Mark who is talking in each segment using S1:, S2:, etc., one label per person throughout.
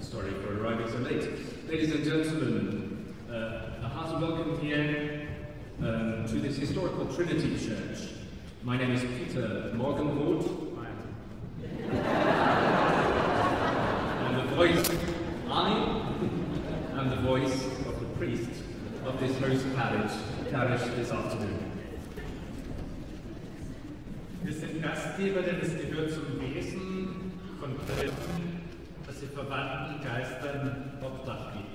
S1: Sorry for arriving so late. Ladies and gentlemen, a hearty welcome here to this historical Trinity Church. My name is Peter Morgenroth. I am the voice of the priest of this host parish this afternoon.
S2: Wir sind Gastgeber, denn es gehört zum Wesen von Kirchen, dass sie verwandten Geistern Obdach geben.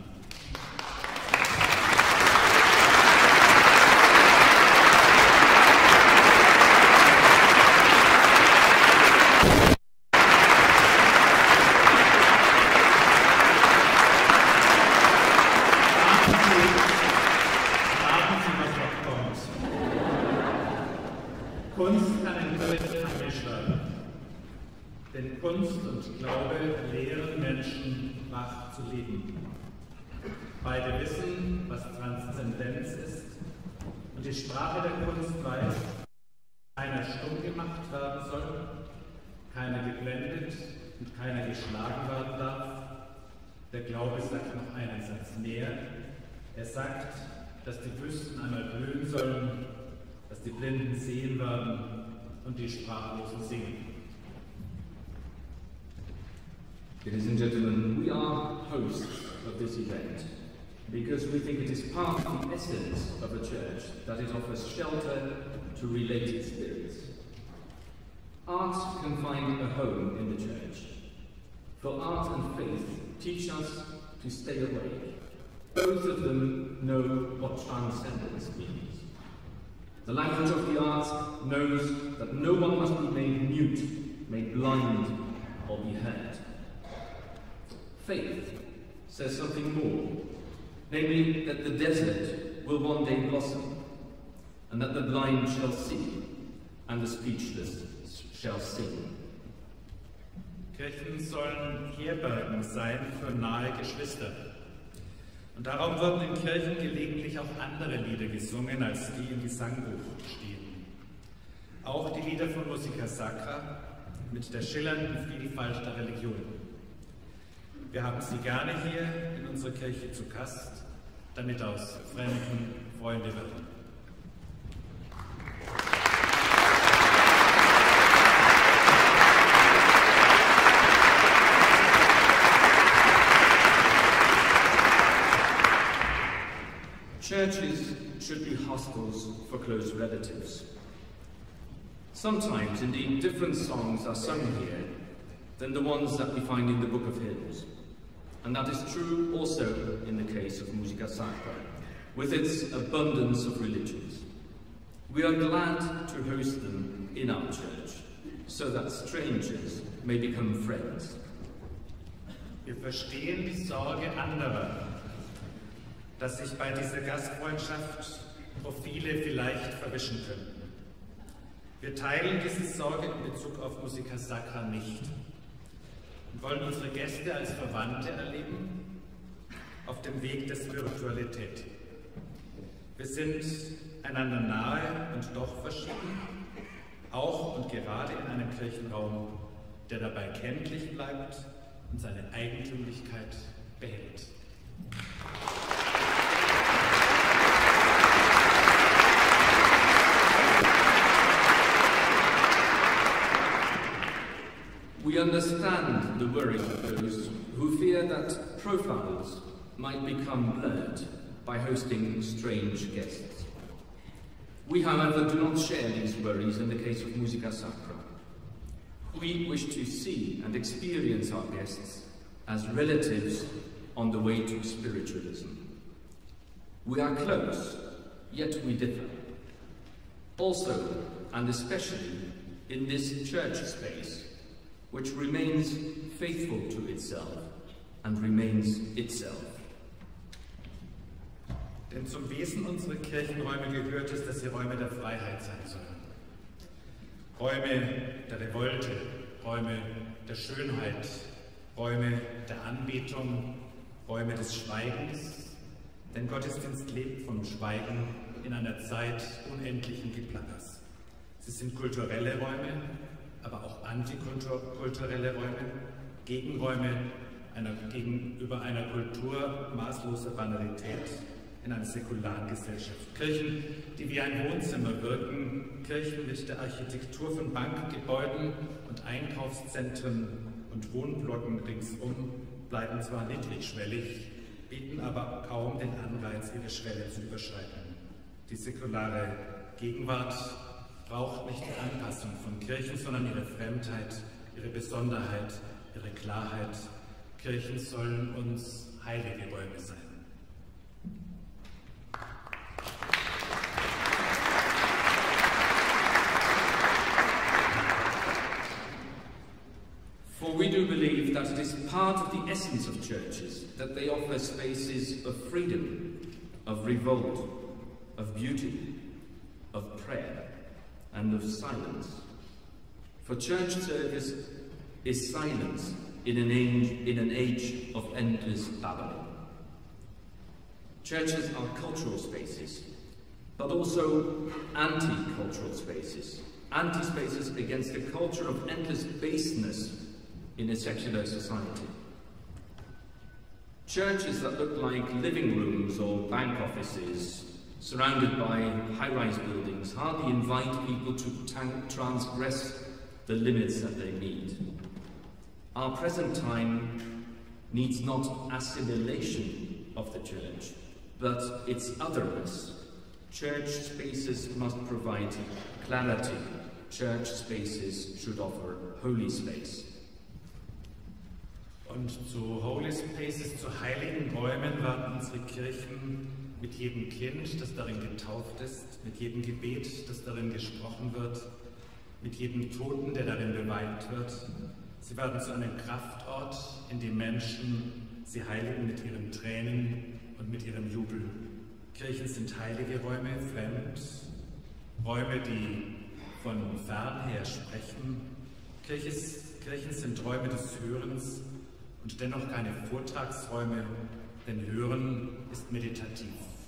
S2: Kunst kann in Kirchen angeschlagen, denn Kunst und Glaube lehren Menschen, wach zu leben. Beide wissen, was Transzendenz ist, und die Sprache der Kunst weiß, dass keiner stumm gemacht werden soll, keiner geblendet und keiner geschlagen werden darf. Der Glaube sagt noch einen Satz mehr. Er sagt, dass die Wüsten einmal blühen sollen, dass die Blinden sehen werden und die Sprachlosen singen.
S1: Ladies and gentlemen, we are hosts of this event because we think it is part of the essence of a church that it offers shelter to related spirits. Art can find a home in the church, for art and faith teach us to stay awake. Both of them know what transcendence means. The language of the arts knows that no one must be made mute, made blind, or be heard. Faith says something more, namely that the desert will one day blossom, and that the blind shall see, and the speechless shall sing.
S2: Kirchen sollen Herbergen sein für nahe Geschwister. Und darum wurden in Kirchen gelegentlich auch andere Lieder gesungen, als die im Gesangbuch stehen. Auch die Lieder von Musica Sacra mit der schillernden Vielfalt der Religion. Wir haben sie gerne hier in unserer Kirche zu Gast, damit aus Fremden Freunde werden.
S1: Churches should be hostels for close relatives. Sometimes, indeed, different songs are sung here than the ones that we find in the Book of Hymns. And that is true also in the case of Musica Sacra, with its abundance of religions. We are glad to host them in our church, so that strangers may become friends.
S2: Wir verstehen die Sorge anderer, dass sich bei dieser Gastfreundschaft Profile vielleicht verwischen können. Wir teilen diese Sorge in Bezug auf Musica Sacra nicht und wollen unsere Gäste als Verwandte erleben auf dem Weg der Spiritualität. Wir sind einander nahe und doch verschieden, auch und gerade in einem Kirchenraum, der dabei kenntlich bleibt und seine Eigentümlichkeit behält.
S1: We understand the worry of those who fear that profiles might become blurred by hosting strange guests. We, however, do not share these worries in the case of Musica Sacra. We wish to see and experience our guests as relatives on the way to spiritualism. We are close, yet we differ. Also, and especially, in this church space, which remains faithful to itself and remains itself.
S2: Denn zum Wesen unserer Kirchenräume gehört es, dass sie Räume der Freiheit sein sollen. Räume der Revolte, Räume der Schönheit, Räume der Anbetung, Räume des Schweigens. Denn Gottesdienst lebt vom Schweigen in einer Zeit unendlichen Geplappers. Sie sind kulturelle Räume, aber auch antikulturelle Räume, Gegenräume gegen gegenüber einer Kultur maßloser Banalität in einer säkularen Gesellschaft. Kirchen, die wie ein Wohnzimmer wirken, Kirchen mit der Architektur von Bankgebäuden und Einkaufszentren und Wohnblöcken ringsum bleiben zwar niedrigschwellig, bieten aber kaum den Anreiz, ihre Schwelle zu überschreiten. Die säkulare Gegenwart braucht nicht die Anpassung von Kirchen, sondern ihre Fremdheit, ihre Besonderheit, ihre Klarheit. Kirchen sollen uns heilige Räume sein.
S1: For we do believe that it is part of the essence of churches that they offer spaces of freedom, of revolt, of beauty, of prayer, and of silence. For church service is silence in an age of endless babbling. Churches are cultural spaces, but also anti-cultural spaces. Anti-spaces against a culture of endless baseness in a secular society. Churches that look like living rooms or bank offices, surrounded by high-rise buildings, hardly invite people to transgress the limits that they need. Our present time needs not assimilation of the church, but its otherness. Church spaces must provide clarity. Church spaces should offer holy space.
S2: Und zu Holy Spaces, zu heiligen Räumen werden unsere Kirchen mit jedem Kind, das darin getauft ist, mit jedem Gebet, das darin gesprochen wird, mit jedem Toten, der darin beweint wird. Sie werden zu einem Kraftort, in dem Menschen sie heiligen mit ihren Tränen und mit ihrem Jubel. Kirchen sind heilige Räume, fremd, Räume, die von fern her sprechen. Kirchen sind Räume des Hörens und dennoch keine Vortragsräume, denn Hören ist meditativ.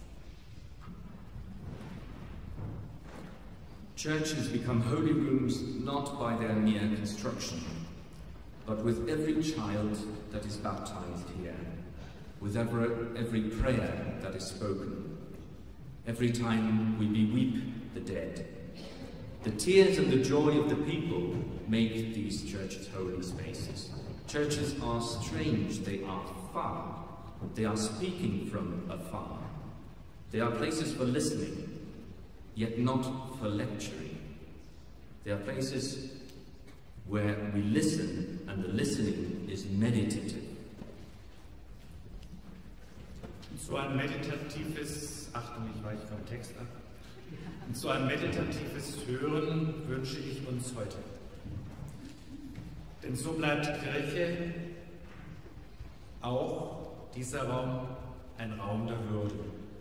S1: Churches become holy rooms not by their mere construction, but with every child that is baptized here, with every prayer that is spoken, every time we beweep the dead. The tears and the joy of the people make these churches holy spaces. Churches are strange, they are far, they are speaking from afar. They are places for listening, yet not for lecturing. They are places where we listen and the listening is meditative.
S2: So ein meditatives, Achtung, ich weiche vom Text ab. Und so ein meditatives Hören wünsche ich uns heute. Denn so bleibt Kirche, auch dieser Raum, ein Raum der Würde.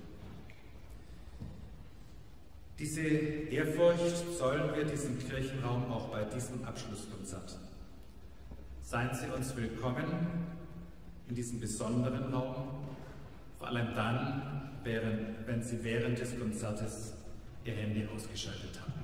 S2: Diese Ehrfurcht zollen wir diesem Kirchenraum auch bei diesem Abschlusskonzert. Seien Sie uns willkommen in diesem besonderen Raum, vor allem dann, wenn Sie während des Konzertes Ihr Handy ausgeschaltet haben.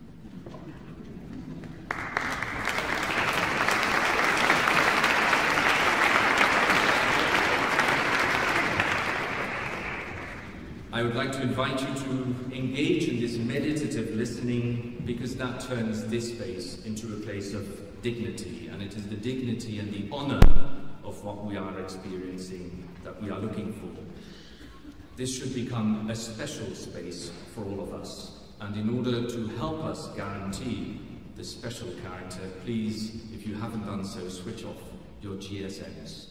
S1: I would like to invite you to engage in this meditative listening, because that turns this space into a place of dignity, and it is the dignity and the honor of what we are experiencing that we are looking for. This should become a special space for all of us, and in order to help us guarantee the special character, please, if you haven't done so, switch off your GSMs.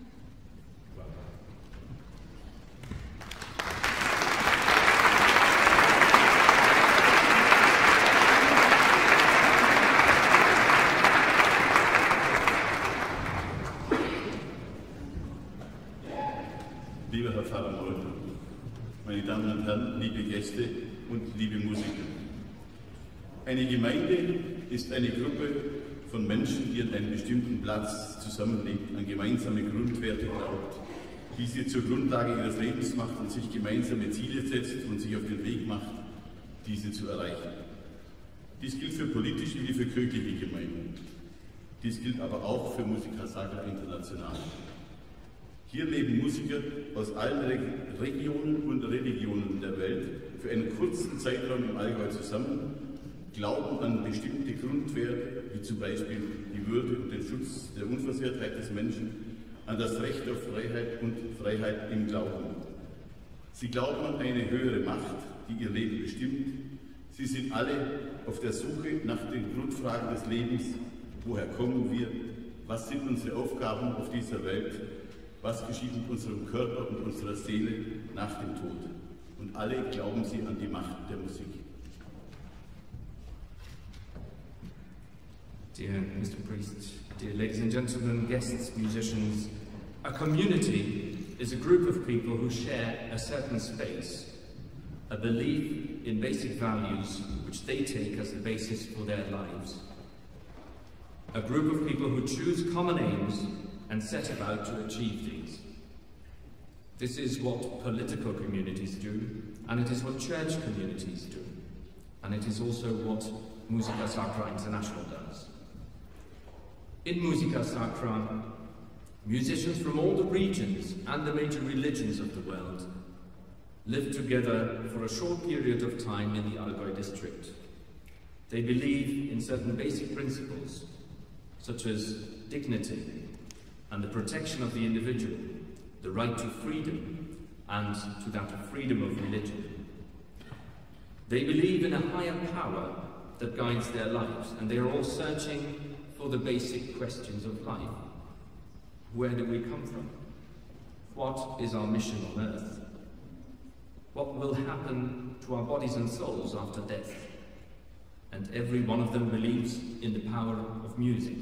S3: Lieber Herr Pfarrer Moll, meine Damen und Herren, liebe Gäste und liebe Musiker. Eine Gemeinde ist eine Gruppe von Menschen, die an einem bestimmten Platz zusammenlebt, an gemeinsame Grundwerte glaubt, die sie zur Grundlage ihres Lebens macht und sich gemeinsame Ziele setzt und sich auf den Weg macht, diese zu erreichen. Dies gilt für politische wie für kirchliche Gemeinden. Dies gilt aber auch für Musica Sacra International. Hier leben Musiker aus allen Regionen und Religionen der Welt für einen kurzen Zeitraum im Allgäu zusammen, glauben an bestimmte Grundwerte, wie zum Beispiel die Würde und den Schutz der Unversehrtheit des Menschen, an das Recht auf Freiheit und Freiheit im Glauben. Sie glauben an eine höhere Macht, die ihr Leben bestimmt. Sie sind alle auf der Suche nach den Grundfragen des Lebens. Woher kommen wir? Was sind unsere Aufgaben auf dieser Welt? Was geschieht mit unserem Körper und unserer Seele nach dem Tod? Und alle glauben sie an die Macht der Musik.
S1: Dear Mr. Priest, dear ladies and gentlemen, guests, musicians, a community is a group of people who share a certain space, a belief in basic values which they take as the basis for their lives. A group of people who choose common aims and set about to achieve these. This is what political communities do, and it is what church communities do, and it is also what Musica Sacra International does. In Musica Sacra, musicians from all the regions and the major religions of the world live together for a short period of time in the Allgäu district. They believe in certain basic principles, such as dignity and the protection of the individual, the right to freedom and to that of freedom of religion. They believe in a higher power that guides their lives, and they are all searching for the basic questions of life. Where do we come from? What is our mission on earth? What will happen to our bodies and souls after death? And every one of them believes in the power of music.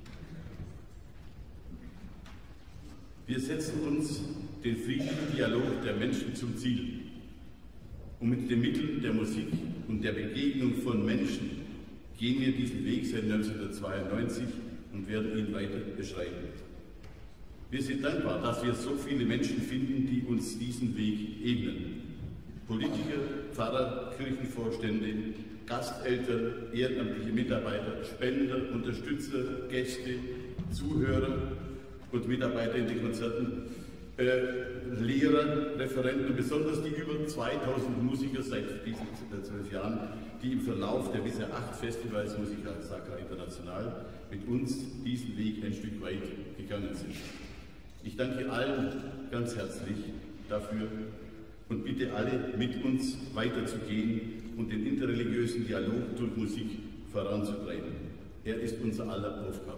S3: Wir setzen uns den friedlichen Dialog der Menschen zum Ziel. Und mit den Mitteln der Musik und der Begegnung von Menschen gehen wir diesen Weg seit 1992 und werden ihn weiter beschreiten. Wir sind dankbar, dass wir so viele Menschen finden, die uns diesen Weg ebnen. Politiker, Pfarrer, Kirchenvorstände, Gasteltern, ehrenamtliche Mitarbeiter, Spender, Unterstützer, Gäste, Zuhörer und Mitarbeiter in den Konzerten, Lehrer, Referenten und besonders die über 2000 Musiker seit diesen 12 Jahren, die im Verlauf der bisher 8 Festivals Musica Sacra International mit uns diesen Weg ein Stück weit gegangen sind. Ich danke allen ganz herzlich dafür und bitte alle, mit uns weiterzugehen und den interreligiösen Dialog durch Musik voranzutreiben. Er ist unser aller Aufgabe.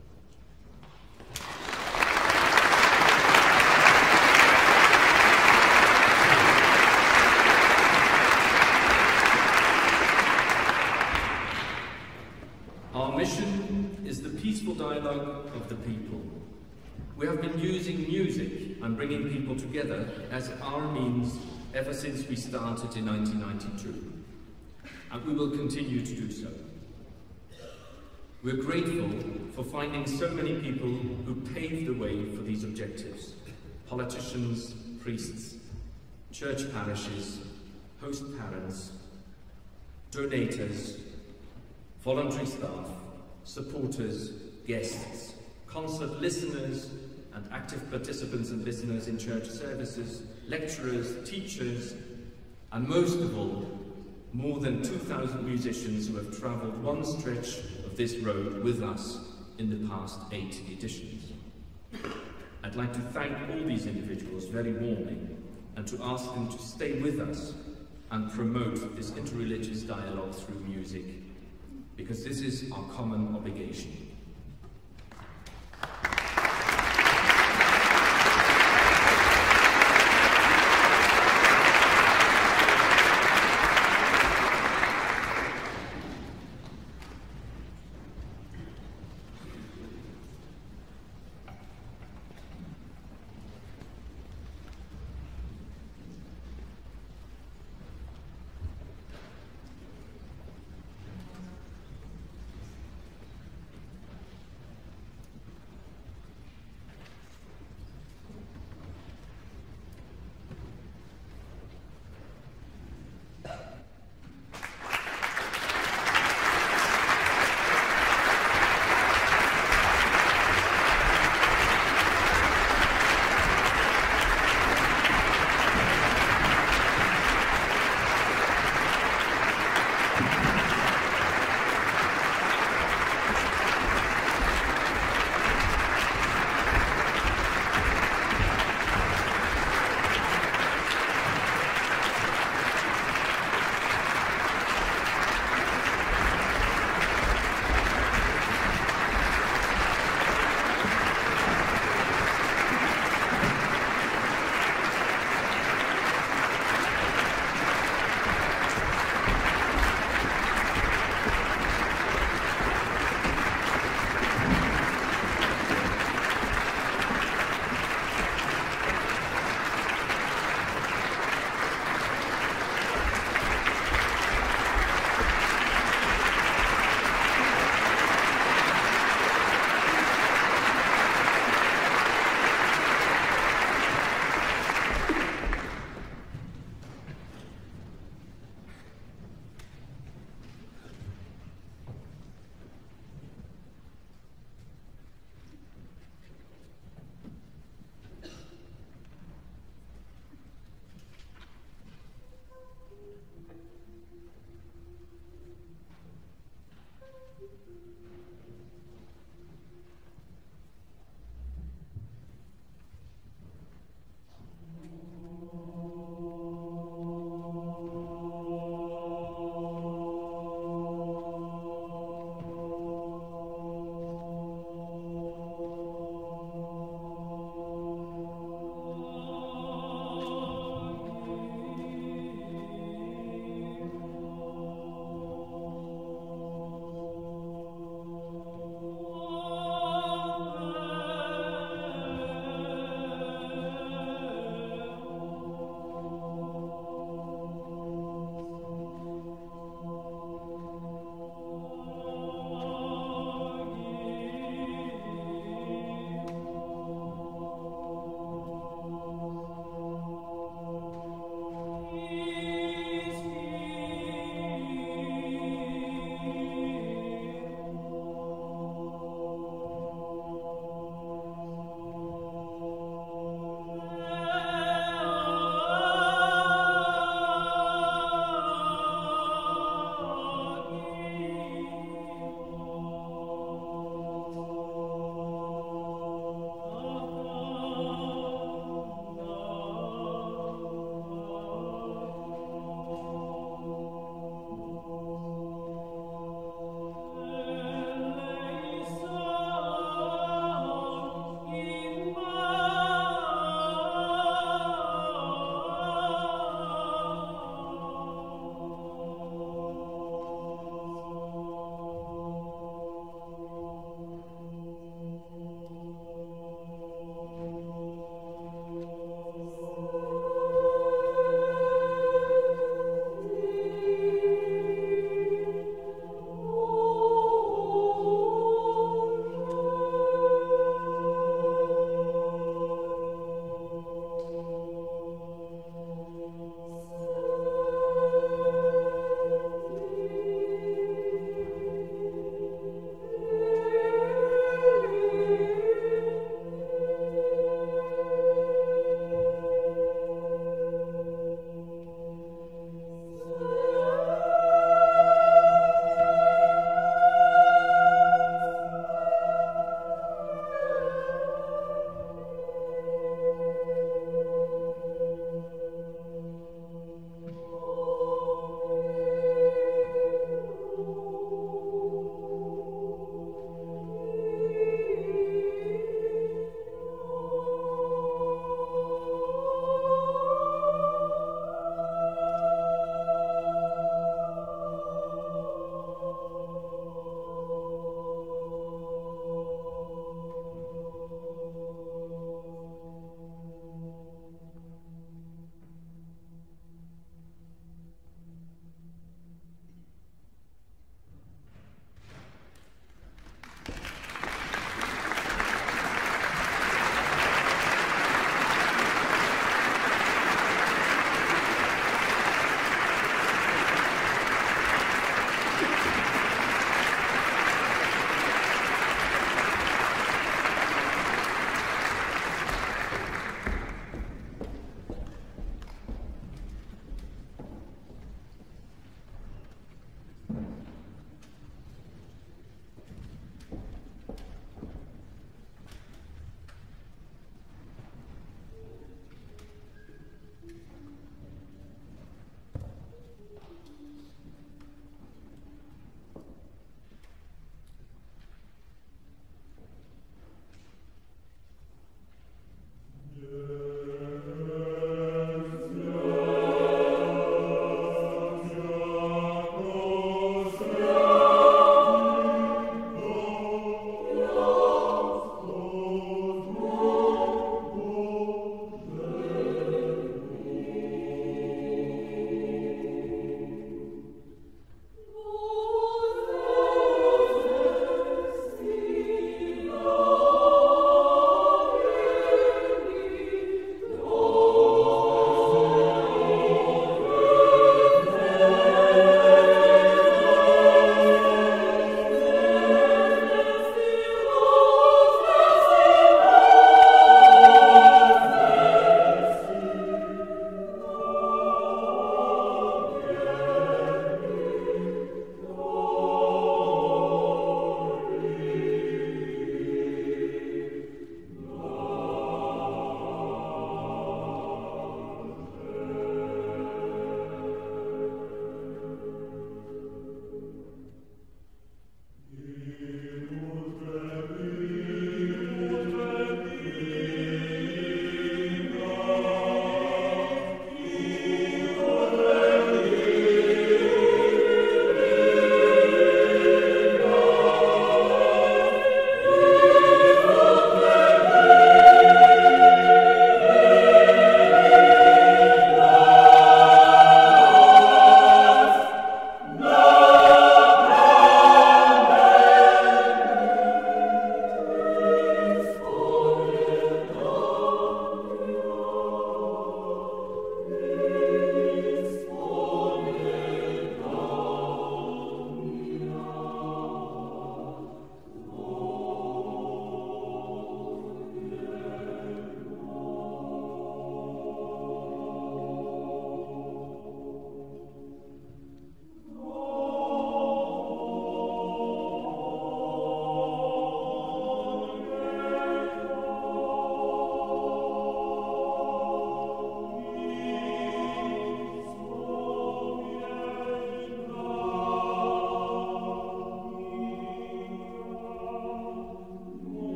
S1: Our mission is the peaceful dialogue of the people. We have been using music and bringing people together as our means ever since we started in 1992. And we will continue to do so. We're grateful for finding so many people who paved the way for these objectives. Politicians, priests, church parishes, host parents, donators, voluntary staff, supporters, guests, concert listeners, and active participants and listeners in church services, lecturers, teachers, and most of all, more than 2,000 musicians who have travelled one stretch of this road with us in the past 8 editions. I'd like to thank all these individuals very warmly and to ask them to stay with us and promote this interreligious dialogue through music, because this is our common obligation.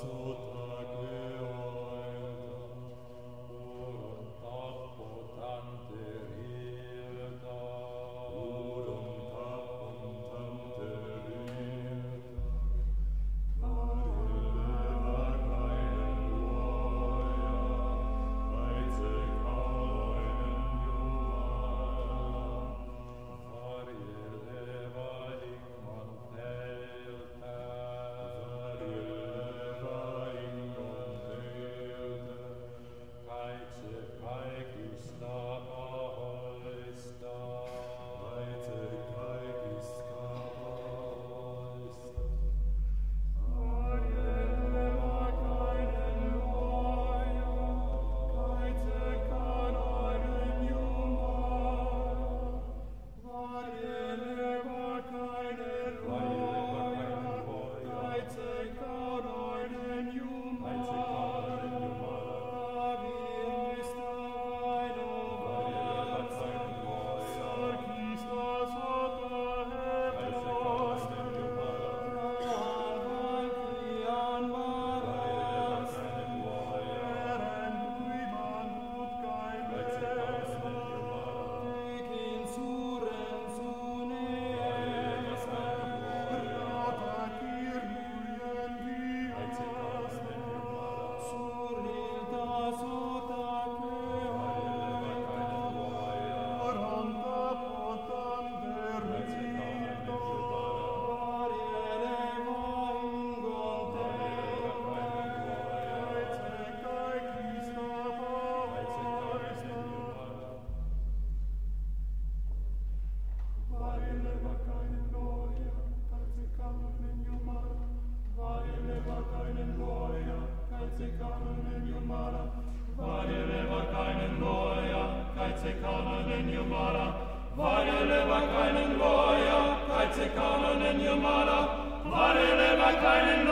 S4: Keinen